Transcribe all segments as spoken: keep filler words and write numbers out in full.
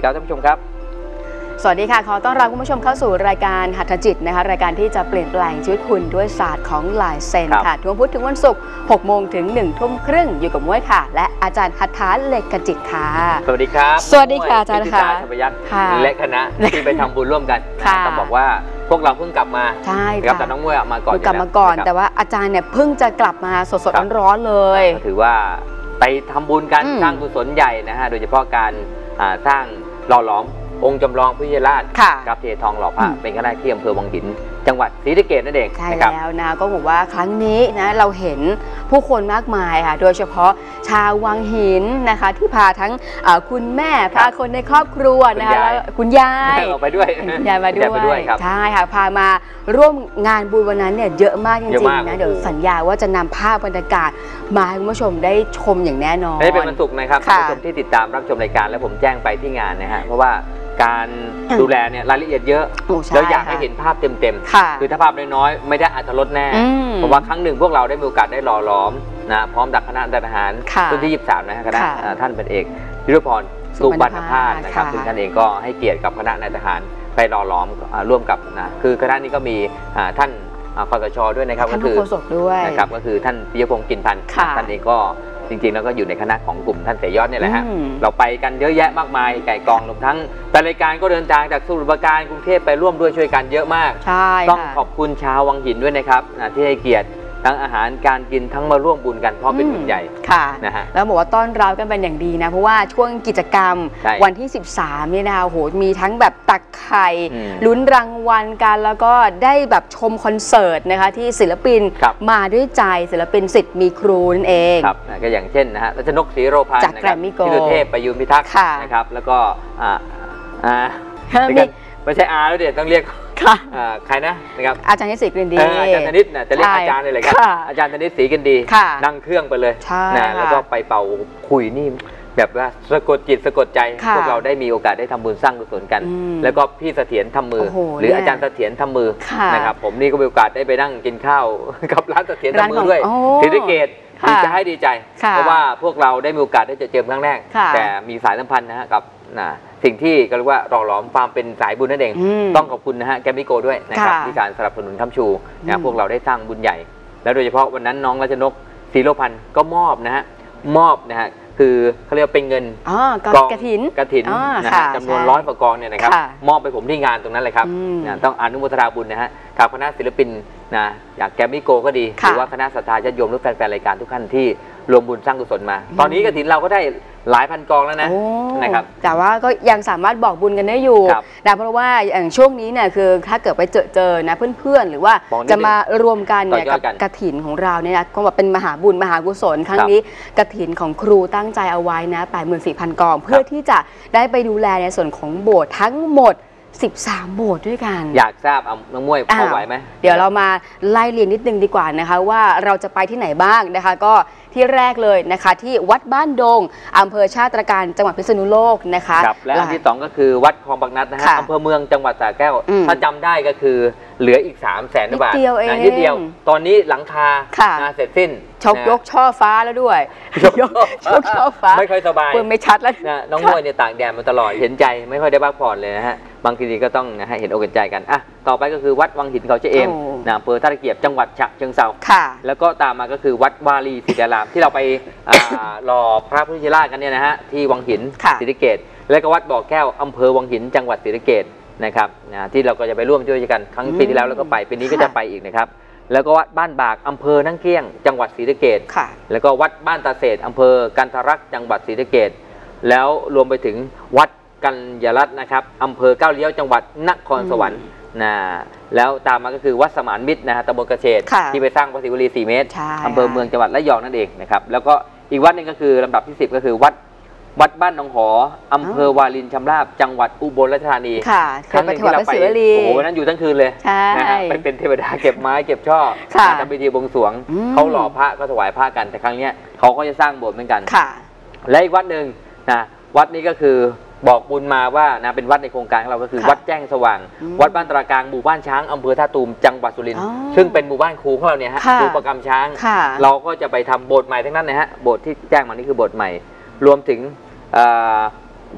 ดีครับท่านผู้ชมครับสวัสดีค่ะขอต้อนรับคุณผู้ชมเข้าสู่รายการหัตถจิตนะคะรายการที่จะเปลี่ยนแปลงชีวิตคุณด้วยศาสตร์ของลายเซ็นค่ะทุกวันพุธถึงวันศุกร์หกโมงถึงหนึ่งทุ่มครึ่งอยู่กับม้วยค่ะและอาจารย์หัตถาเลขจิตค่ะสวัสดีครับสวัสดีค่ะอาจารย์ค่ะธรรมยักษ์และคณะที่ไปทำบุญร่วมกันต้องบอกว่าพวกเราเพิ่งกลับมาใช่ค่ะแต่น้องม้วยมาก่อนกลับมาก่อนแต่ว่าอาจารย์เนี่ยเพิ่งจะกลับมาสดๆร้อนๆเลยถือว่าไปทำบุญกันสร้างกุศลใหญ่นะฮะโดยเฉพาะการสร้างหล่อหลอมองค์จำลองพุทธราชกับเททองหล่อพระเป็นคณะที่อำเภอวังหินจังหวัดศรีสะเกษนั่นเองใช่แล้วนะก็บอกว่าครั้งนี้นะเราเห็นผู้คนมากมายค่ะโดยเฉพาะชาววังหินนะคะที่พาทั้งคุณแม่พาคนในครอบครัวนะคะแล้วคุณยายไปด้วยคุณยายมาด้วยใช่ค่ะพามาร่วมงานบุญวันนั้นเนี่ยเยอะมากจริงๆนะเดี๋ยวสัญญาว่าจะนำภาพบรรยากาศมาให้คุณผู้ชมได้ชมอย่างแน่นอนได้เป็นวันศุกร์นะครับคุณผู้ชมที่ติดตามรับชมรายการแล้วผมแจ้งไปที่งานนะฮะเพราะว่าการดูแลเนี่ยรายละเอียดเยอะแล้วอยากให้เห็นภาพเต็มๆคือถ้าภาพน้อยๆไม่ได้อรรถรสแน่เพราะว่าครั้งหนึ่งพวกเราได้มีโอกาสได้หล่อหลอมนะพร้อมดักคณะทหารรุ่นที่ยี่สิบสามนะฮะคณะท่านเป็นเอกยุทธพรสุบรรณภาสนะครับซึ่งท่านเองก็ให้เกียรติกับคณะนายทหารไปหล่อหลอมร่วมกับนะคือคณะนี้ก็มีท่านคสช.ด้วยนะครับก็คือนะครับก็คือท่านปิยพงศ์กินพันธ์ท่านเองก็จริงๆแล้วก็อยู่ในคณะของกลุ่มท่านเสยยอดเนี่ยแหละฮะเราไปกันเยอะแยะมากมายไก่กองรวมทั้งแต่รายการก็เดินทางจากสมุทรปราการกรุงเทพไปร่วมด้วยช่วยกันเยอะมากต้องขอบคุณชาววังหินด้วยนะครับที่ให้เกียรติทั้งอาหารการกินทั้งมาร่วมบุญกันเพราะเป็นบุญใหญ่ค่ะนะฮะแล้วบอกว่าต้อนรับกันเป็นอย่างดีนะเพราะว่าช่วงกิจกรรมวันที่สิบสามนี่นะคะโหมีทั้งแบบตักไข่ลุ้นรางวัลกันแล้วก็ได้แบบชมคอนเสิร์ตนะคะที่ศิลปินมาด้วยใจศิลปินศิษย์มีครูนั่นเองครับก็อย่างเช่นนะฮะรัชนกศรีโรพันธ์จากแกรมมี่โกลด์พิเทพประยุนพิทักษ์นะครับแล้วก็อ่าอ่าไม่ใช่อาแล้วเดี๋ยวต้องเรียกใครนะนะครับอาจารย์ธนิตศรีกันดีอาจารย์ธนิตเนี่ยจะเรียกอาจารย์เลยเลยครับอาจารย์ธนิตศรีกันดีนั่งเครื่องไปเลยนะแล้วก็ไปเป่าคุยนี่แบบว่าสะกดจิตสะกดใจพวกเราได้มีโอกาสได้ทำบุญสร้างกุศลกันแล้วก็พี่เสถียรทำมือหรืออาจารย์เสถียรทำมือนะครับผมนี่ก็มีโอกาสได้ไปนั่งกินข้าวกับร้านเสถียรทำมือด้วยศรีสะเกษดีใจให้ดีใจเพราะว่าพวกเราได้มีโอกาสได้เจอเจอครั้งแรกแต่มีสายสัมพันธ์นะฮะกับสิ่งที่ก็เรียกว่าหล่อหลอมความเป็นสายบุญนั่นเองต้องขอบคุณนะฮะแกมมี่โกด้วยนะครับที่การสนับสนุนค้ำชูนะพวกเราได้สร้างบุญใหญ่แล้วโดยเฉพาะวันนั้นน้องรัชนกศรีโรพันธ์ก็มอบนะฮะมอบนะฮะคือเขาเรียกเป็นเงินกองกฐินกฐินนะฮะจำนวนร้อยกว่ากองเนี่ยนะครับมอบไปผมที่งานตรงนั้นเลยครับต้องอนุโมทนาบุญนะฮะกับคณะศิลปินนะอยากแกมมี่โกก็ดีหรือว่าคณะศรัทธาญาติโยมหรือแฟนๆรายการทุกท่านที่รวมบุญสร้างกุศลมาตอนนี้กฐินเราก็ได้หลายพันกองแล้วนะนะครับแต่ว่าก็ยังสามารถบอกบุญกันได้อยู่นะเพราะว่าอย่างช่วงนี้เนี่ยคือถ้าเกิดไปเจอเจอนะเพื่อนๆหรือว่าจะมารวมกันเนี่ยกับกฐินของเราเนี่ยก็แบบเป็นมหาบุญมหากุศลครั้งนี้กฐินของครูตั้งใจเอาไว้นะ แปดหมื่นสี่พัน กองเพื่อที่จะได้ไปดูแลในส่วนของโบสถ์ทั้งหมดสิบสามโบสถ์ด้วยกันอยากทราบเอาน้องม้วยพอไหวไหมเดี๋ยวเรามาไล่เรียนนิดนึงดีกว่านะคะว่าเราจะไปที่ไหนบ้างนะคะก็ที่แรกเลยนะคะที่วัดบ้านดงอำเภอชาติตรการจังหวัดพิษณุโลกนะคะและอันที่สองก็คือวัดคลองบางนัดนะฮะอำเภอเมืองจังหวัดสระแก้วถ้าจำได้ก็คือเหลืออีกสามแสนบาทนะนิดเดียวตอนนี้หลังคาเสร็จสิ้นชกยกช่อฟ้าแล้วด้วยยกช่อฟ้าไม่ค่อยสบายปืนไม่ชัดแล้วน้องม้วยเนี่ยตากแดดมาตลอดเห็นใจไม่ค่อยได้พักผ่อนเลยนะฮะบางทีก็ต้องนะฮะเห็นอกเห็นใจกันอ่ะต่อไปก็คือวัดวังหินเขาเจเอมนะอำเภอท่าตะเกียบจังหวัดฉะเชิงเทราแล้วก็ตามมาก็คือวัดวารีศิริารามที่เราไปหล่อพระพุทธชินราชกันเนี่ยนะฮะที่วังหินศรีสะเกษและก็วัดบ่อแก้วอำเภอวังหินจังหวัดศรีสะเกษนะครับนะที่เราก็จะไปร่วมช่วยกันครั้งปีที่แล้วแล้วก็ไปปีนี้ก็จะไปอีกนะครับแล้วก็วัดบ้านบากอำเภอนั่งเกี้ยงจังหวัดศรีสะเกษแล้วก็วัดบ้านตาเศษอำเภอกันทรักจังหวัดศรีสะเกษแล้วรวมไปถึงวัดกัญญารัตน์นะครับอำเภอก้าวเลี้ยวจังหวัดนครสวรรค์นะแล้วตามมาก็คือวัดสมานมิตรนะฮะตำบลกระเฉดที่ไปสร้างพระศิวลีสี่เมตรอำเภอเมืองจังหวัดระยองนั่นเองนะครับแล้วก็อีกวัดนึงก็คือลำดับที่สิบก็คือวัดวัดบ้านหนองหออำเภอวารินชำราบจังหวัดอุบลราชธานีครั้งนึงที่เราไปโอ้โหนั้นอยู่ทั้งคืนเลยนะฮะไปเป็นเทวดาเก็บไม้เก็บช่อทำพิธีบวงสรวงเขาหล่อพระก็ถวายพระกันแต่ครั้งนี้เขาก็จะสร้างโบสถ์เหมือนกันและอีกวัดหนึ่งนะวัดนี้ก็คือบอกบุญมาว่านะเป็นวัดในโครงการของเราก็คือวัดแจ้งสว่างวัดบ้านตรากลางหมู่บ้านช้างอำเภอท่าตูมจังหวัดสุรินทร์ซึ่งเป็นหมู่บ้านครูของเราเนี่ยฮะครูประกำช้างเราก็จะไปทำโบสถ์ใหม่ทั้งนั้นนะฮะโบสถ์ที่แจ้งมานี่คือโบสถ์ใหม่รวมถึงวัด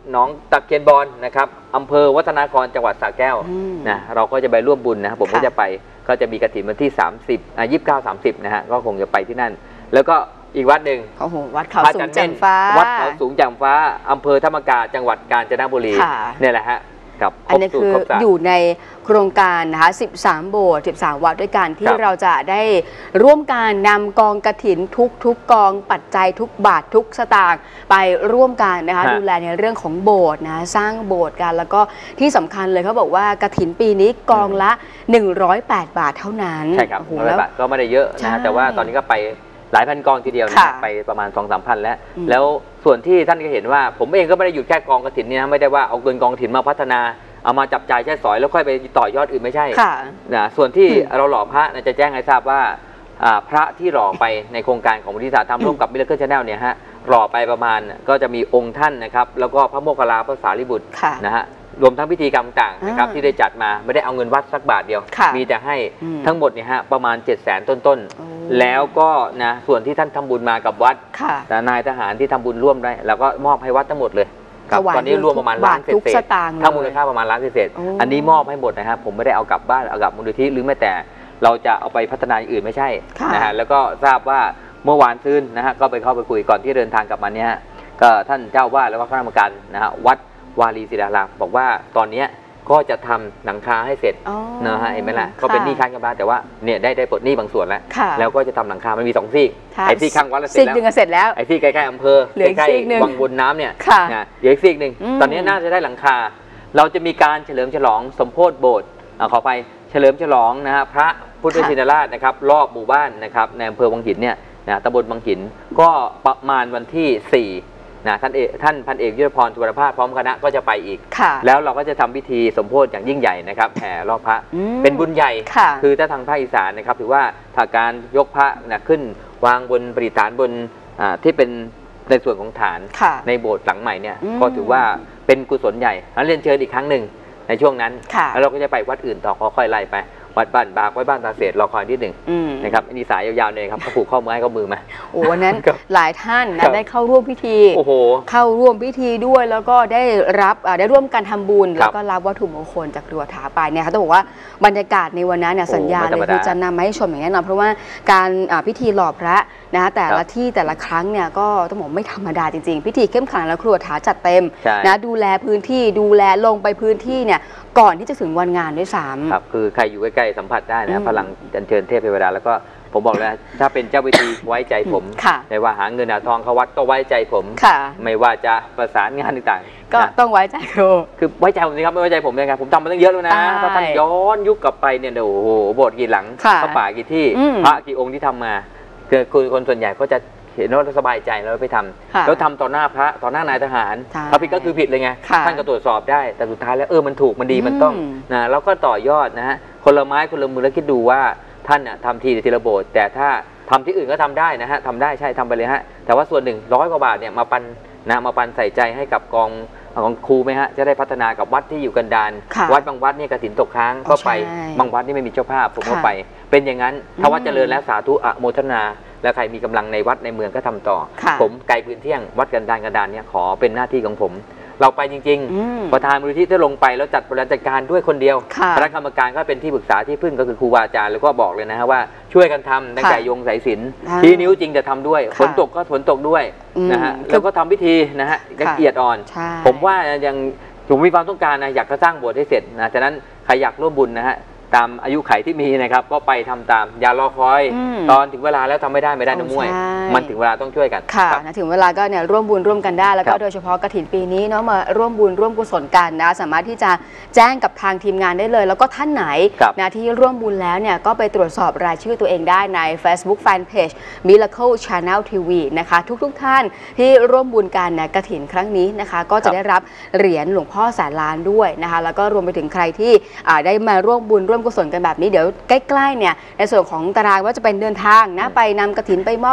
หนองตะเคียนบอนนะครับอำเภอวัฒนานครจังหวัดสระแก้วนะเราก็จะไปร่วมบุญนะผมก็จะไปก็จะมีกฐินวันที่สามสิบอ่ะยี่สิบเก้า สามสิบนะฮะก็คงจะไปที่นั่นแล้วก็อีกวัดหนึ่งโอ้โหวัดเขาสูงแจ่มฟ้าวัดเขาสูงแจ่มฟ้าอำเภอธรรมกาจังหวัดกาญจนบุรีเนี่ยแหละฮะอันนี้คืออยู่ในโครงการนะคะสิบสามโบสถ์สิบสามวัดด้วยกันที่เราจะได้ร่วมการนำกองกฐินทุกทุกกองปัจจัยทุกบาททุกสตางค์ไปร่วมกันนะคะดูแลในเรื่องของโบสถ์นะสร้างโบสถ์กันแล้วก็ที่สำคัญเลยเขาบอกว่ากฐินปีนี้กองละหนึ่งร้อยแปดบาทเท่านั้นใช่ครับแล้วก็ไม่ได้เยอะนะแต่ว่าตอนนี้ก็ไปหลายพันกองทีเดียวนะไปประมาณ สองสามพันแล้วแล้วส่วนที่ท่านก็เห็นว่าผมเองก็ไม่ได้หยุดแค่กองกฐินนี่นะไม่ได้ว่าเอาเงินกองกฐินมาพัฒนาเอามาจับจ่ายใช้สอยแล้วค่อยไปต่อยอดอื่นไม่ใช่นะส่วนที่เราหล่อพระจะแจ้งให้ทราบว่าพระที่หล่อไปในโครงการของมูลนิธิสาธรรมร่วมกับมิราเคิล Channel เนี่ยฮะหล่อไปประมาณก็จะมีองค์ท่านนะครับแล้วก็พระโมคคัลลาภาษาลิบุตรนะฮะรวมทั้งพิธีกรรมต่างนะครับที่ได้จัดมาไม่ได้เอาเงินวัดสักบาทเดียวมีแต่ให้ทั้งหมดเนี่ยฮะประมาณเจ็ดแสนต้นๆแล้วก็นะส่วนที่ท่านทำบุญมากับวัดแต่นายทหารที่ทำบุญร่วมได้แล้วก็มอบให้วัดทั้งหมดเลยตอนนี้รวมประมาณล้านเศษถ้ามูลค่าประมาณล้านเศษอันนี้มอบให้หมดนะครับผมไม่ได้เอากลับบ้านเอากลับมูลนิธิหรือแม้แต่เราจะเอาไปพัฒนาอย่างอื่นไม่ใช่นะฮะแล้วก็ทราบว่าเมื่อวานซืนนะฮะก็ไปเข้าไปคุยก่อนที่เดินทางกลับมาเนี่ยก็ท่านเจ้าวาดแล้วก็คณะกรรมการนะฮะวัดวารีศิลารามบอกว่าตอนนี้ก็จะทำหลังคาให้เสร็จนะฮะเห็นไหมล่ะก็เป็นหนี้ค้างชำระแต่ว่าเนี่ยได้ได้ปลดหนี้บางส่วนแล้วแล้วก็จะทำหลังคามันมีสองซีกไอ้ซีกข้างวัดเสร็จแล้วไอ้ซีกใกล้ๆอำเภอใกล้ๆวังวนน้ำเนี่ยนะเดี๋ยวอีกซีกหนึ่งตอนนี้น่าจะได้หลังคาเราจะมีการเฉลิมฉลองสมโภชโบสถ์ขอไปเฉลิมฉลองนะฮะพระพุทธชินราชนะครับรอบหมู่บ้านนะครับในอำเภอวังหินเนี่ยนะตำบลวังหินก็ประมาณวันที่สี่นะท่านเอกท่านพันเอกยุทธพรสุวรรณภาสพร้อมคณะก็จะไปอีกแล้วเราก็จะทำพิธีสมโภชอย่างยิ่งใหญ่นะครับแห่รอบพระเป็นบุญใหญ่คือถ้าทางภาคอีสานนะครับถือว่าถ้าการยกพระนะขึ้นวางบนประดิษฐานบนที่เป็นในส่วนของฐานในโบสถ์หลังใหม่เนี่ยก็ถือว่าเป็นกุศลใหญ่เรียนเชิญอีกครั้งหนึ่งในช่วงนั้นแล้วเราก็จะไปวัดอื่นต่อค่อยๆไล่ไปวัดบ้านบากไว้บ้านตาเศษรอคอยนิดหนึ่งนะครับอันนี้สายยาวๆเลยครับเขาผูกข้อมือให้ข้อมือมาโอ้วันนั้นหลายท่านนะได้เข้าร่วมพิธีเข้าร่วมพิธีด้วยแล้วก็ได้รับได้ร่วมกันทำบุญแล้วก็รับวัตถุมงคลจากครัวถาไปเนี่ยเขาต้องบอกว่าบรรยากาศในวันนั้นเนี่ยสัญญาเลยคือจะนำมาให้ชมอย่างแน่นอนเพราะว่าการพิธีหล่อพระนะแต่ละที่แต่ละครั้งเนี่ยก็ต้องบอกไม่ธรรมดาจริงๆพิธีเข้มขลังแล้วครัวถาจัดเต็มนะดูแลพื้นที่ดูแลลงไปพื้นที่เนี่ยก่อนที่จะถึงวันงานด้วยซ้ำครับคือใครอยู่ใกล้ๆสัมผัสได้นะพลังอัญเชิญเทพเทวดาแล้วก็ผมบอกแล้วถ้าเป็นเจ้าพิธีไว้ใจผมไม่ว่าหาเงินหาทองเข้าวัดก็ไว้ใจผมไม่ว่าจะประสานงานต่างๆก็ต้องไว้ใจครูคือไว้ใจผมสิครับไม่ไว้ใจผมเลยครับผมทำมาตั้งเยอะแล้วนะถ้าท่านย้อนยุคกลับไปเนี่ยโอ้โหโบสถ์กี่หลังพระป่ากี่ที่พระกี่องค์ที่ทำมาคือคนส่วนใหญ่ก็จะเห็นว่าสบายใจแล้วไปทำแล้วทำต่อหน้าพระต่อหน้านายทหารถ้าผิดก็คือผิดเลยไงท่านก็ตรวจสอบได้แต่สุดท้ายแล้วเออมันถูกมันดีมันต้องนะแล้วก็ต่อยอดนะฮะคนละไม้คนละมือแล้วคิดดูว่าท่านทำทีทีละโบสถ์แต่ถ้าทำที่อื่นก็ทำได้นะฮะทำได้ใช่ทำไปเลยฮะแต่ว่าส่วนหนึ่งร้อยกว่าบาทเนี่ยมาปันนะมาปันใส่ใจให้กับกองของครูไหมฮะจะได้พัฒนากับวัดที่อยู่กันดารวัดบางวัดนี่กฐินตกค้างก็ไปบางวัดนี่ไม่มีเจ้าภาพผมก็ไปเป็นอย่างนั้นถ้าวัดเจริญแล้วสาธุอโมทนาแล้วใครมีกำลังในวัดในเมืองก็ทำต่อผมไกลพื้นเที่ยงวัดกันดารกันดารเนี่ยขอเป็นหน้าที่ของผมเราไปจริงๆประธานมูลนิธิที่ลงไปแล้วจัดบริหารจัดการด้วยคนเดียวคณะกรรมการก็เป็นที่ปรึกษาที่พึ่งก็คือครูบาอาจารย์แล้วก็บอกเลยนะฮะว่าช่วยกันทำตั้งแต่โยงสายสิญจน์ที่นิ้วจริงจะทำด้วยฝนตกก็ฝนตกด้วยนะฮะแล้วก็ทำพิธีนะฮะละเอียดอ่อนผมว่ายังผมมีความต้องการนะอยากจะสร้างโบสถ์ให้เสร็จนะฉะนั้นใครอยากร่วมบุญนะฮะตามอายุไขที่มีนะครับก็ไปทำตามอย่ารอคอยตอนถึงเวลาแล้วทำไม่ได้ไม่ได้นะมวยมันถึงเวลาต้องช่วยกันค่ะนะถึงเวลาก็เนี่ยร่วมบุญร่วมกันได้แล้วก็โดยเฉพาะกฐินปีนี้เนาะมาร่วมบุญร่วมกุศลกันนะสามารถที่จะแจ้งกับทางทีมงานได้เลยแล้วก็ท่านไหนนะที่ร่วมบุญแล้วเนี่ยก็ไปตรวจสอบรายชื่อตัวเองได้ใน Facebook Fanpage Miracle Channel ที วี นะคะทุกๆท่านที่ร่วมบุญกันนะกฐินครั้งนี้นะคะก็จะได้รับเหรียญหลวงพ่อแสนล้านด้วยนะคะแล้วก็รวมไปถึงใครที่ได้มาร่วมบุญร่วมกุศลกันแบบนี้เดี๋ยวใกล้ๆเนี่ยในส่วนของตารางว่าจะเป็นเดินทางนะไปนำกฐินไปมอบให้หรือว่า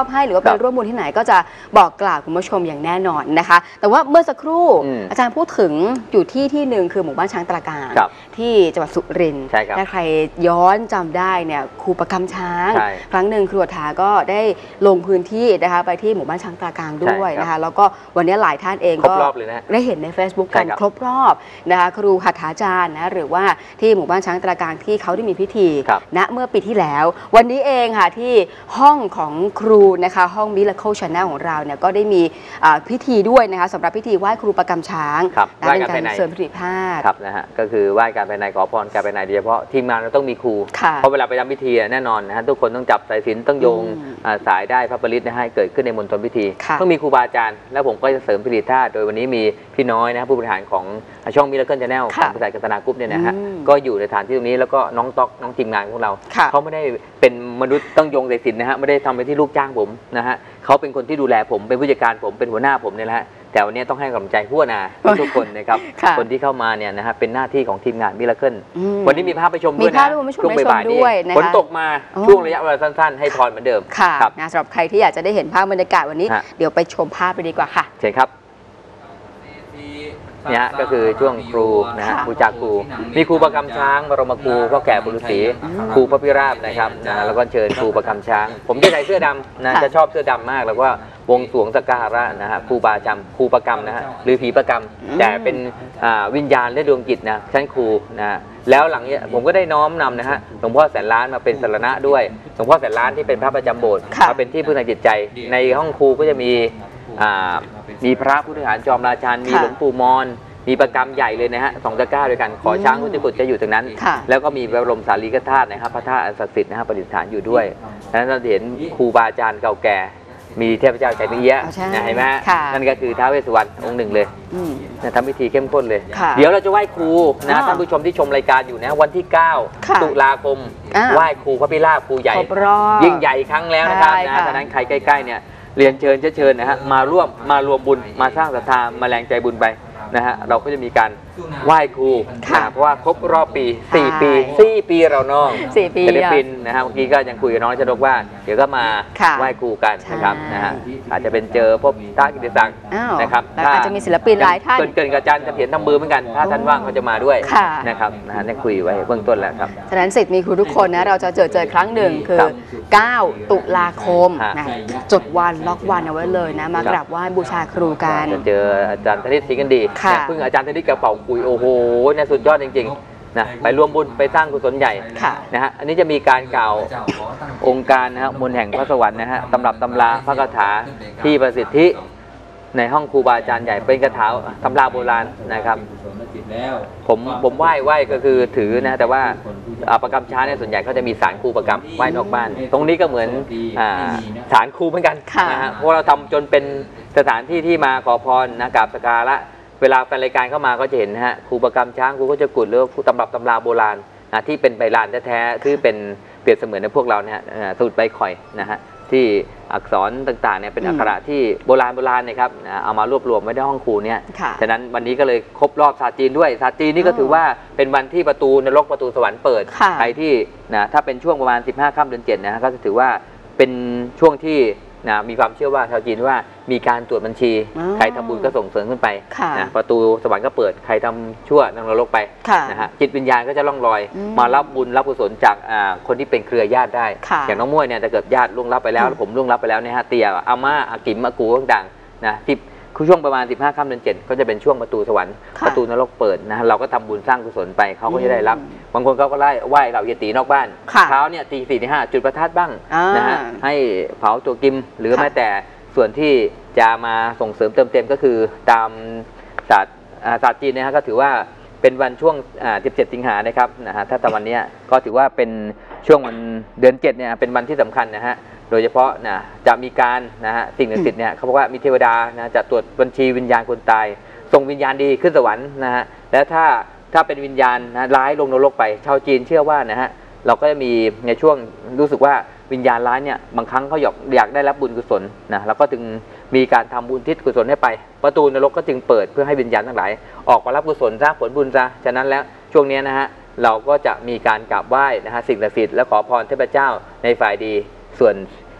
ไปร่วมบุญที่ไหนก็จะบอกกล่าวคุณผู้ชมอย่างแน่นอนนะคะแต่ว่าเมื่อสักครู่อาจารย์พูดถึงอยู่ที่ที่หนึ่งคือหมู่บ้านช้างตราการที่จังหวัดสุรินทร์ถ้าใครย้อนจำได้เนี่ยครูประกำช้างครั้งหนึ่งครูอัฏฐาก็ได้ลงพื้นที่นะคะไปที่หมู่บ้านช้างตราการด้วยนะคะแล้วก็วันนี้หลายท่านเองก็ได้เห็นใน Facebook กันครบรอบนะคะครูหัตถาจารย์นะหรือว่าที่หมู่บ้านช้างตราการที่เขาได้มีพิธีณเมื่อปีที่แล้ววันนี้เองค่ะที่ห้องของครูนะคะห้อง Miracle Channel ของเราเนี่ยก็ได้มีพิธีด้วยนะคะสำหรับพิธีไหว้ครูประกำช้างเป็นการเสริมประสิทธิภาพครับนะฮะก็คือไหว้การภายในขอพรการภายในโดยเฉพาะทีมงานเราต้องมีครูเพราะเวลาไปทำพิธีแน่นอนนะฮะทุกคนต้องจับสายสิญจน์ต้องโยงสายได้พระปริตให้เกิดขึ้นในมณฑลพิธีต้องมีครูบาอาจารย์แล้วผมก็จะเสริมพิธีท่าโดยวันนี้มีพี่น้อยนะผู้บริหารของช่อง Miracle Channel ของบริษัทกัตนากรุ๊ปเนี่ยนะฮะก็อยู่ในฐานที่ตรงนี้แล้วก็น้องต๊อกน้องทีมงานของเราเขาไม่ได้เป็นมนุษย์ต้องโยงสายสิญจน์นะฮะไม่ได้ทำไปที่ลูกจ้างผมนะฮะเขาเป็นคนที่ดูแลผมเป็นผู้จัดการผมเป็นหัวหน้าผมเนี่ยแหละแต่วันนี้ต้องให้กำลังใจผู้นาทุกคนนะครับคนที่เข้ามาเนี่ยนะฮะเป็นหน้าที่ของทีมงานมิราเคิลวันนี้มีภาพไปชมด้วยนะช่วงบ่ายๆนี้ฝนตกมาช่วงระยะเวลาสั้นๆให้พรเหมือนเดิมค่ะสำหรับใครที่อยากจะได้เห็นภาพบรรยากาศวันนี้เดี๋ยวไปชมภาพไปดีกว่าค่ะเชิญครับเนี่ยก็คือช่วงครูนะฮะครูจากครูมีครูประกำช้างบรมครูพ่อแก่บุรุษศรีครูพระพิราบนะครับนะแล้วก็เชิญครูประกำช้างผมจะใส่เสื้อดำนะจะชอบเสื้อดำมากแล้วก็วงสวงสการะนะฮะครูบาจำครูประกำนะฮะหรือผีประกำแต่เป็นวิญญาณและดวงจิตนะชั้นครูนะแล้วหลังนี้ผมก็ได้น้อมนำนะฮะหลวงพ่อแสนล้านมาเป็นสรณะด้วยหลวงพ่อแสนล้านที่เป็นพระประจำโบสถ์มาเป็นที่พึ่งทางจิตใจในห้องครูก็จะมีมีพระผู้บริหารจอมราชันมีหลวงปู่มอนมีประกำใหญ่เลยนะฮะสองตะกร้าด้วยกันขอช้างพุทธกุฎจะอยู่ตรงนั้นแล้วก็มีบรมสารีริกธาตุนะครับพระธาตุศักดิ์สิทธิ์นะฮะประดิษฐานอยู่ด้วยนั้นเราเห็นครูบาอาจารย์เก่าแก่มีเทพเจ้าชัยนิยะนะเห็นไหมนั่นก็คือท้าวเวสสุวรรณองค์หนึ่งเลยนะทำพิธีเข้มข้นเลยเดี๋ยวเราจะไหว้ครูนะท่านผู้ชมที่ชมรายการอยู่นะวันที่เก้าตุลาคมไหว้ครูพระพิราบครูใหญ่ยิ่งใหญ่ครั้งแล้วนะครับนะฉะนั้นใครใกล้ๆเนี่ยเรียนเชิญเชิญนะฮะมาร่วมมารวมบุญมาสร้างศรัทธามาแรงใจบุญไปนะฮะเราก็จะมีการไหว้ครูนะเพราะว่าครบรอบปีสี่ปีสี่ปีเราน้องสี่ปีศิลปินนะฮะเมื่อกี้ก็ยังคุยกับน้องชนกว่าเดี๋ยวก็มาไหว้ครูกันนะครับนะฮะอาจจะเป็นเจอพบท้ากิติศักดิ์นะครับอาจจะมีศิลปินหลายท่านเกินกับอาจารย์จะเขียนทำมือเหมือนกันถ้าท่านว่างเขาจะมาด้วยนะครับนะฮะได้คุยไว้เบื้องต้นแล้วครับฉะนั้นสิทธิ์มีครูทุกคนนะเราจะเจอเจอครั้งหนึ่งคือเก้าตุลาคมนะจดวันล็อกวันเอาไว้เลยนะมากราบไหว้บูชาครูกันจะเจออาจารย์ธนิตศรีกันดีเพิ่งอาจารย์ธนิตกระเป๋าคุยโอ้โหเนี่ยสุดยอดจริงๆนะไปรวมบุญไปสร้างกุศลใหญ่นะฮะอันนี้จะมีการกล่าวองค์การนะฮะมนต์แห่งพระสวรรค์นะฮะตำรับตำราพระคาถาที่ประสิทธิในห้องครูบาอาจารย์ใหญ่เป็นคาถาตำราโบราณนะครับผมผมไหว้ไหว้ก็คือถือนะแต่ว่าประกำช้างเนี่ยส่วนใหญ่เขาจะมีศาลครูประกำไหว้นอกบ้านตรงนี้ก็เหมือนศาลครูเหมือนกันนะฮะเพราะเราทำจนเป็นสถานที่ที่มาขอพรนะกราบสักการะเวลาแฟนรายการเข้ามาก็จะเห็นนะฮะครูประกำช้างครูก็จะกุดหรือครูตำรับตำราโบราณนะที่เป็นใบลานแท้ๆที่เป็นเปรียบเสมือนในพวกเราเนี่ยสูตรใบข่อยนะฮะที่อักษรต่างๆเนี่ยเป็นอักขระที่โบราณโบราณนะครับเอามารวบรวมไว้ในห้องครูเนี่ยฉะนั้นวันนี้ก็เลยครบรอบศาสตร์จีนด้วยศาสตร์จีนนี่ก็ถือว่าเป็นวันที่ประตูนรกประตูสวรรค์เปิดใครที่นะถ้าเป็นช่วงประมาณสิบห้าค่ำเดือนเจ็ดนะก็จะถือว่าเป็นช่วงที่นะมีความเชื่อว่าชาวจีนว่ามีการตรวจบัญชีใครทำบุญก็ส่งเสริมขึ้นไปนะประตูสวรรค์ก็เปิดใครทำชั่วนั่งนรกไปนะฮะจิตวิญญาณก็จะล่องลอยมารับบุญรับกุศลจากคนที่เป็นเครือญาติได้อย่างน้องมวยเนี่ยถ้าเกิดญาติล่วงลับไปแล้วผมล่วงลับไปแล้วเนี่ยฮะเตียอาม่าอากิมอากูต่างๆนะที่คือช่วงประมาณสิบห้าค่ำเดือนเจ็ดก็จะเป็นช่วงประตูสวรรค์ประตูนรกเปิดนะเราก็ทำบุญสร้างกุศลไปเขาก็จะได้รับบางคนเขาก็ไล่ไหว้เหล่าเยตีนอกบ้านเช้าเนี่ยตีสี่ตีห้าจุดประทัดบ้างนะฮะให้เผาตัวกิมหรือแม้แต่ส่วนที่จะมาส่งเสริมเติมเต็มก็คือตามศาสตร์ศาสตร์จีนนะฮะก็ถือว่าเป็นวันช่วงสิบเจ็ดสิงหานะครับนะฮะถ้าตะวันนี้ก็ถือว่าเป็นช่วงวันเดือนเจ็ดเนี่ยเป็นวันที่สำคัญนะฮะโดยเฉพาะนะจะมีการนะฮะสิ่งศักดิ์สิทธิ์เนี่ยเขาบอกว่ามีเทวดานะจะตรวจบัญชีวิญญาณคนตายส่งวิญญาณดีขึ้นสวรรค์นะฮะแล้วถ้าถ้าเป็นวิญญาณนะร้ายลงนรกไปชาวจีนเชื่อว่านะฮะเราก็จะมีในช่วงรู้สึกว่าวิญญาณร้ายเนี่ยบางครั้งเขาอยากอยากได้รับบุญกุศลนะแล้วก็จึงมีการทำบุญทิศกุศลให้ไปประตูนรกก็จึงเปิดเพื่อให้วิญญาณทั้งหลายออกมารับกุศลสร้างผลบุญซะฉะนั้นแล้วช่วงนี้นะฮะเราก็จะมีการกราบไหว้นะฮะสิ่งศักดิ์สิทธิ์และขอพรเทพเจ้าในฝ่ายดีส่วน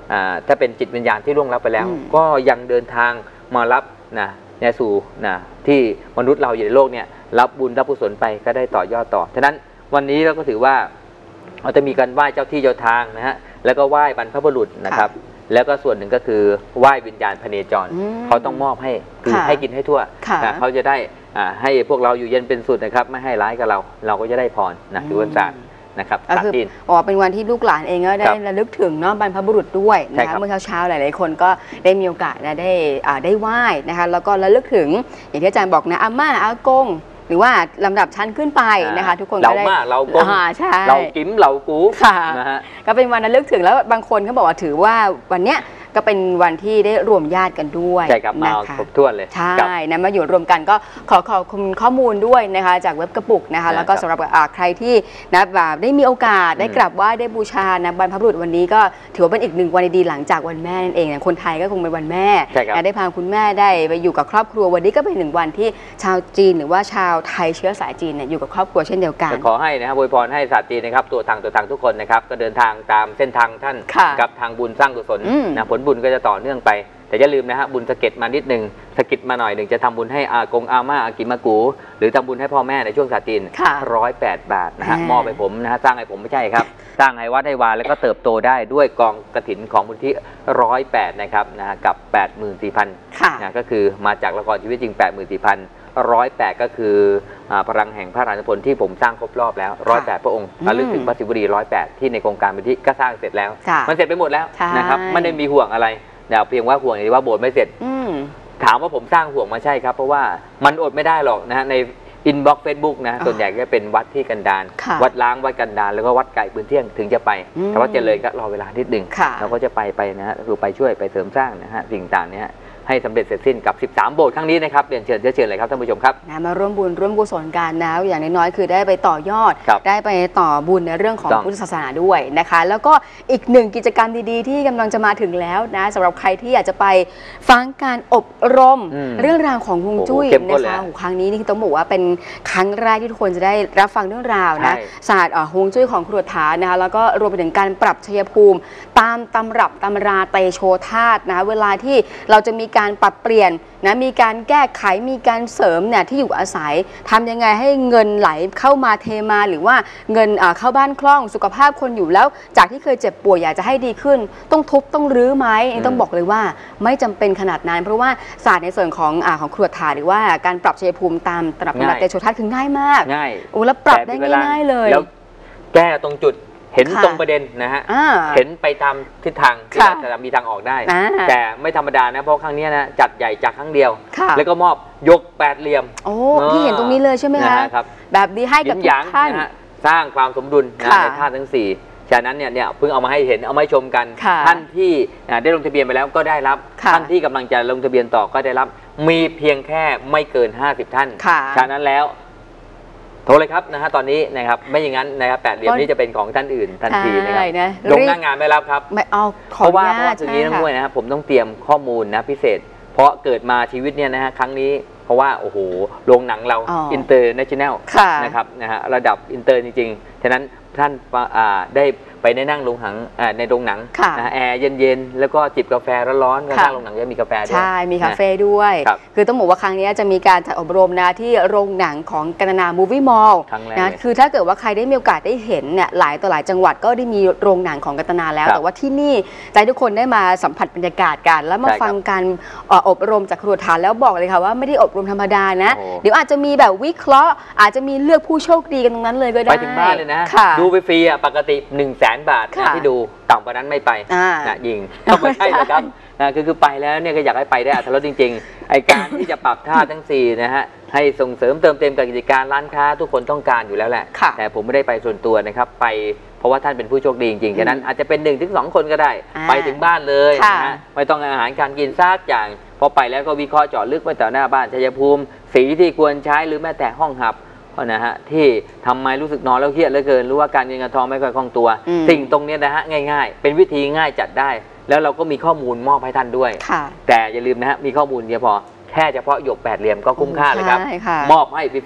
ถ้าเป็นจิตวิญญาณที่ล่วงลับไปแล้วก็ยังเดินทางมารับนะในสู่นะที่มนุษย์เราอยู่ในโลกเนี่ยรับบุญรับกุศลไปก็ได้ต่อยอดต่อฉะนั้นวันนี้เราก็ถือว่าเราจะมีการไหว้เจ้าที่เจ้าทางนะฮะแล้วก็ไหว้บรรพบุรุษนะครับแล้วก็ส่วนหนึ่งก็คือไหว้วิญญาณพเนจรเขาต้องมอบให้คือให้กินให้ทั่วนะเขาจะได้ให้พวกเราอยู่เย็นเป็นสุดนะครับไม่ให้ร้ายกับเราเราก็จะได้พรนะถือวันศาสตร์นะครับก็คืออ๋อเป็นวันที่ลูกหลานเองก็ได้ระลึกถึงเนาะบรรพบุรุษด้วยนะคะเมื่อเช้าๆหลายๆคนก็ได้มีโอกาสได้ได้ไหว้นะคะแล้วก็ระลึกถึงอย่างที่อาจารย์บอกนะอาม่าอากงหรือว่าลำดับชั้นขึ้นไปนะคะทุกคนก็ได้เรามาเรากงเรากิ๋มเรากูนะฮะก็เป็นวันระลึกถึงแล้วบางคนเขาบอกว่าถือว่าวันเนี้ยก็เป็นวันที่ได้รวมญาติกันด้วยใช่ครับมาครบถ้วนเลยใช่นะมาอยู่รวมกันก็ขอขอบคุณข้อมูลด้วยนะคะจากเว็บกระปุกนะคะแล้วก็สำหรับใครที่นะแบบได้มีโอกาสได้กราบไหว้ได้บูชานะบรรพบุรุษวันนี้ก็ถือว่าเป็นอีกหนึ่งวันดีหลังจากวันแม่นั่นเองคนไทยก็คงเป็นวันแม่ได้พาคุณแม่ได้ไปอยู่กับครอบครัววันนี้ก็เป็นหนึ่งวันที่ชาวจีนหรือว่าชาวไทยเชื้อสายจีนเนี่ยอยู่กับครอบครัวเช่นเดียวกันขอให้นะครับอวยพรให้ศาสตร์จีนนะครับตัวทางตัวทางทุกคนนะครับก็เดินทางตามเส้นทางท่านกับทางบุญสร้างกุศลนะผลบุญก็จะต่อเนื่องไปแต่อย่าลืมนะฮะบุญสะเก็ดมานิดนึงสะกิดมาหน่อยหนึ่งจะทำบุญให้อากงอาม่าอากิมากูหรือทำบุญให้พ่อแม่ในช่วงศาสตร์จีนร้อยแปดบาทนะฮะมอบให้ผมนะฮะสร้างให้ผมไม่ใช่ครับสร้างให้วัดให้วาแล้วก็เติบโตได้ด้วยกองกฐินของบุญที่ร้อยแปดนะครับนะฮะกับแปดหมื่นสี่พันนะก็คือมาจากละครชีวิตจริงแปดหมื่นสี่พันร้อยแปดก็คือพลังแห่งพระราชพลที่ผมสร้างครบรอบแล้วร้อยแปดพระองค์ระลึกถึงพระศิวลีร้อยแปดที่ในโครงการมูลที่ก็สร้างเสร็จแล้วมันเสร็จไปหมดแล้วนะครับไม่ได้มีห่วงอะไรแต่เพียงว่าห่วงอย่างว่าโบสถ์ไม่เสร็จถามว่าผมสร้างห่วงมาใช่ครับเพราะว่ามันอดไม่ได้หรอกนะฮะในอินบ็อกซ์เฟซบุ๊กนะส่วนใหญ่ก็เป็นวัดที่กันดารวัดล้างวัดกันดารแล้วก็วัดไก่ปืนเที่ยงถึงจะไปแต่ว่าเจริญก็รอเวลานิดหนึ่งเราก็จะไปไปนะฮะคือไปช่วยไปเสริมสร้างนะฮะสิ่งต่างๆนี้ให้สำเร็จเสร็จสิ้นกับสิบสามโบสถ์ครั้งนี้นะครับเรียนเชิญเชิญเลยครับท่านผู้ชมครับมาร่วมบุญร่วมกุศลกันนะอย่างน้อยๆคือได้ไปต่อยอดได้ไปต่อบุญในเรื่องของพุทธศาสนาด้วยนะคะแล้วก็อีกหนึ่งกิจกรรมดีๆที่กำลังจะมาถึงแล้วนะสำหรับใครที่อยากจะไปฟังการอบรมเรื่องราวของฮวงจุ้ยนะคะครั้งนี้นี่ต้องบอกว่าเป็นครั้งแรกที่ทุกคนจะได้รับฟังเรื่องราวนะศาสตร์ฮวงจุ้ยของครูฐานนะคะแล้วก็รวมไปถึงการปรับชัยภูมิตามตำรับตำราเตโชธาตุนะเวลาที่เราจะมีการปรับเปลี่ยนนะมีการแก้ไขมีการเสริมเนี่ยที่อยู่อาศัยทำยังไงให้เงินไหลเข้ามาเทมาหรือว่าเงินเข้าบ้านคล่องสุขภาพคนอยู่แล้วจากที่เคยเจ็บป่วยอยากจะให้ดีขึ้นต้องทุบต้องรื้อไหมต้องบอกเลยว่าไม่จำเป็นขนาดนั้นเพราะว่าศาสตร์ในส่วนของอ่าของครัวถาหรือว่าการปรับชัยภูมิตามตำรับตำราเตโชธาตุคือง่ายมากง่ายโอ้แล้วปรับได้ง่ายๆเลยแล้วแก้ตรงจุดเห็นตรงประเด็นนะฮะเห็นไปตามทิศทางที่จะมีทางออกได้แต่ไม่ธรรมดานะเพราะครั้งนี้นะจัดใหญ่จากครั้งเดียวแล้วก็มอบยกแปดเหลี่ยมโอ้ที่เห็นตรงนี้เลยใช่ไหมคะแบบนี้ให้กับทุกท่านสร้างความสมดุลในธาตุทั้งสี่ฉะนั้นเนี่ยเนี่ยเพิ่งเอามาให้เห็นเอามาให้ชมกันท่านที่ได้ลงทะเบียนไปแล้วก็ได้รับท่านที่กำลังจะลงทะเบียนต่อก็ได้รับมีเพียงแค่ไม่เกินห้าสิบท่านฉะนั้นแล้วโทรเลยครับนะฮะตอนนี้นะครับไม่อย่างนั้นนะครับแปดเหลี่ยมนี้จะเป็นของท่านอื่นทันทีนะครับลงหน้างานไม่รับครับไม่เอาเพราะว่าเพราะว่าตรงนี้ทั้งมวยนะครับผมต้องเตรียมข้อมูลนะพิเศษเพราะเกิดมาชีวิตเนี่ยนะฮะครั้งนี้เพราะว่าโอ้โหโรงหนังเราอินเตอร์เนชั่นแนลนะครับนะฮะระดับอินเตอร์จริงๆฉะนั้นท่านได้ไปในนั่งโรงหนังในโรงหนังแอร์เย็นๆแล้วก็จิบกาแฟร้อนๆข้างโรงหนังจะมีกาแฟด้วยใช่มีคาเฟ่ด้วยคือต้องบอกว่าครั้งนี้จะมีการจัดอบรมนะที่โรงหนังของกันนามูฟวี่มอลล์นะคือถ้าเกิดว่าใครได้มีโอกาสได้เห็นเนี่ยหลายต่อหลายจังหวัดก็ได้มีโรงหนังของกันนาแล้วแต่ว่าที่นี่ใจทุกคนได้มาสัมผัสบรรยากาศกันแล้วมาฟังการอบรมจากครูฐานแล้วบอกเลยค่ะว่าไม่ได้อบรมธรรมดานะเดี๋ยวอาจจะมีแบบวิเคราะห์อาจจะมีเลือกผู้โชคดีกันตรงนั้นเลยก็ได้ไปถึงบ้านเลยนะดูไปฟรีอ่ะปกติหนึ่งแสนบาทที่ดูต่ำกว่านั้นไม่ไปนะยิงไม่ใช่นะครับนะคือคือไปแล้วเนี่ยก็อยากให้ไปได้อัตลักษณ์จริงๆไอการที่จะปรับท่าทั้งสี่นะฮะให้ส่งเสริมเติมเต็มกับกิจการร้านค้าทุกคนต้องการอยู่แล้วแหละแต่ผมไม่ได้ไปส่วนตัวนะครับไปเพราะว่าท่านเป็นผู้โชคดีจริงๆฉะนั้นอาจจะเป็นหนึ่งถึงสองคนก็ได้ไปถึงบ้านเลยนะฮะไม่ต้องอาหารการกินซากอย่างพอไปแล้วก็วิเคราะห์เจาะลึกไปต่อหน้าบ้านชัยภูมิสีที่ควรใช้หรือแม้แต่ห้องหับนะฮะที่ทำไมรู้สึกนอนแล้วเครียดเหลือเกินรู้ว่าการเงินการทองไม่ค่อยคล่องตัวสิ่งตรงนี้นะฮะง่ายๆเป็นวิธีง่ายจัดได้แล้วเราก็มีข้อมูลมอบให้ท่านด้วยแต่อย่าลืมนะฮะมีข้อมูลเฉพาะแค่เฉพาะหยกแปดเหลี่ยมก็คุ้มค่าเลยครับมอบให้ฟรีๆ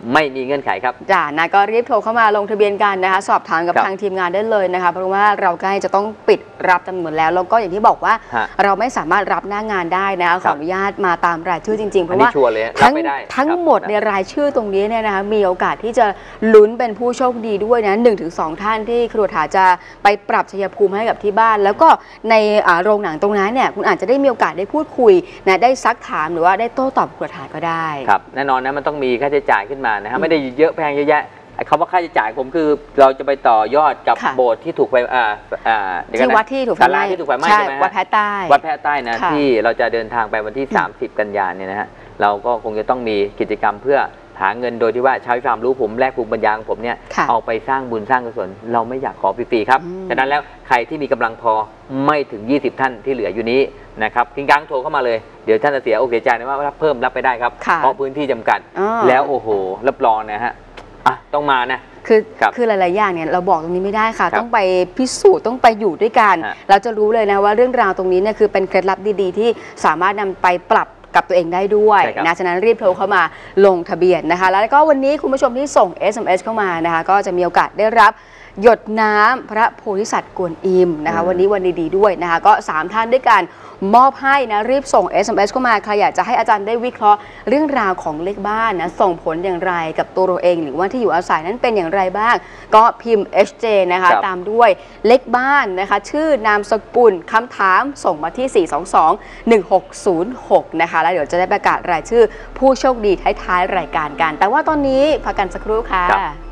ไม่มีเงื่อนไขครับจ้านะก็รีบโทรเข้ามาลงทะเบียนกันนะคะสอบถามกับทางทีมงานได้เลยนะคะเพราะว่าเราใกล้จะต้องปิดรับจำนวนแล้วแล้วก็อย่างที่บอกว่าเราไม่สามารถรับหน้างานได้นะขออนุญาตมาตามรายชื่อจริงๆเพราะว่าทั้งทั้งหมดในรายชื่อตรงนี้เนี่ยนะคะมีโอกาสที่จะลุ้นเป็นผู้โชคดีด้วยนะหนึ่งถึงสองท่านที่ครูถาจะไปปรับชัยภูมิให้กับที่บ้านแล้วก็ในโรงหนังตรงนั้นเนี่ยคุณอาจจะได้มีโอกาสได้พูดคุยนะได้ซักถามหรือว่าได้โต้ตอบครูถาก็ได้ครับแน่นอนนะมันต้องมีค่าใช้จ่ายขึ้นมานะฮะไม่ได้เยอะแพงเยอะแยะคำว่าค่าใช้จ่ายผมคือเราจะไปต่อยอดกับโบสถ์ที่ถูกไฟอ่าอ่าที่วัดที่ถูกไฟไหม้ที่ถูกไฟไหม้ใช่ไหมวัดแพร่ใต้วัดแพร่ใต้นะที่เราจะเดินทางไปวันที่สามสิบกันยายนเนี่ยนะฮะเราก็คงจะต้องมีกิจกรรมเพื่อหาเงินโดยที่ว่าใช้ความรู้ผมแลกภูมิปัญญาของผมเนี่ยเอาไปสร้างบุญสร้างกุศลเราไม่อยากขอฟรีๆครับฉะนั้นแล้วใครที่มีกำลังพอไม่ถึงยี่สิบท่านที่เหลืออยู่นี้นะครับกิ้งก้างโทรเข้ามาเลยเดี๋ยวท่านจะเสียโอเคใจนะว่ารับเพิ่มรับไปได้ครับเพราะพื้นที่จำกัดแล้วโอ้โหรับรองนะฮะอ่ะต้องมานะคือคือหลายๆอย่างเนี่ยเราบอกตรงนี้ไม่ได้ค่ะต้องไปพิสูจน์ต้องไปอยู่ด้วยกันเราจะรู้เลยนะว่าเรื่องราวตรงนี้เนี่ยคือเป็นเคล็ดลับดีๆที่สามารถนำไปปรับกับตัวเองได้ด้วยนะฉะนั้นรีบโทรเข้ามาลงทะเบียนนะคะแล้วก็วันนี้คุณผู้ชมที่ส่ง เอส เอ็ม เอส เข้ามานะคะก็จะมีโอกาสได้รับหยดน้ำพระโพธิสัตว์กวนอิมนะคะวันนี้วันดีๆด้วยนะคะก็สามท่านด้วยกันมอบให้นะรีบส่ง เอส เอ็ม เอส เข้ามาใครอยากจะให้อาจารย์ได้วิเคราะห์เรื่องราวของเลขบ้านนะส่งผลอย่างไรกับตัวเราเองหรือว่าที่อยู่อาศัยนั้นเป็นอย่างไรบ้างก็พิมพ์ เอช เจ นะคะตามด้วยเลขบ้านนะคะชื่อนามสกุลคำถามส่งมาที่สี่ สอง สอง หนึ่ง หก ศูนย์ หกนะคะแล้วเดี๋ยวจะได้ประกาศรายชื่อผู้โชคดีท้ายๆรายการกันแต่ว่าตอนนี้พักกันสักครู่ค่ะ